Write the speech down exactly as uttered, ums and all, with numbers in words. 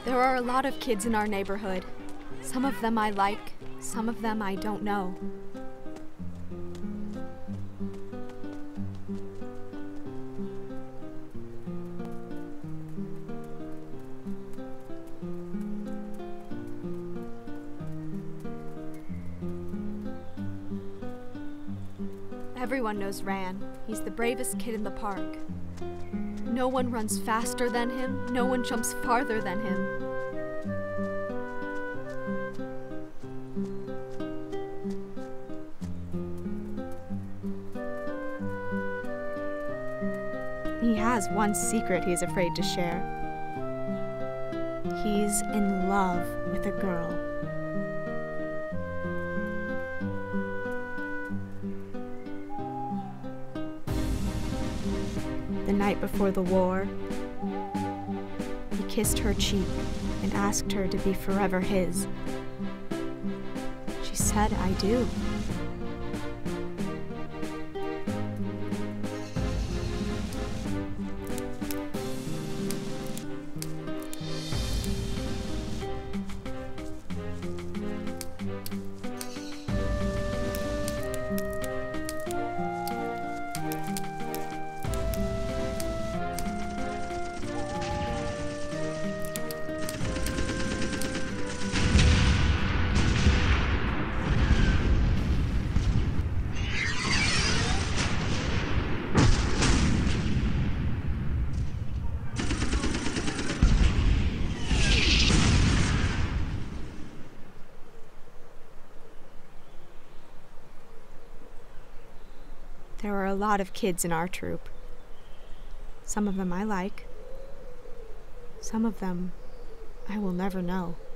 There are a lot of kids in our neighborhood. Some of them I like, some of them I don't know. Everyone knows Ran. He's the bravest kid in the park. No one runs faster than him. No one jumps farther than him. He has one secret he's afraid to share. He's in love with a girl. The night before the war, he kissed her cheek and asked her to be forever his. She said, "I do." There are a lot of kids in our troop. Some of them I like. Some of them I will never know.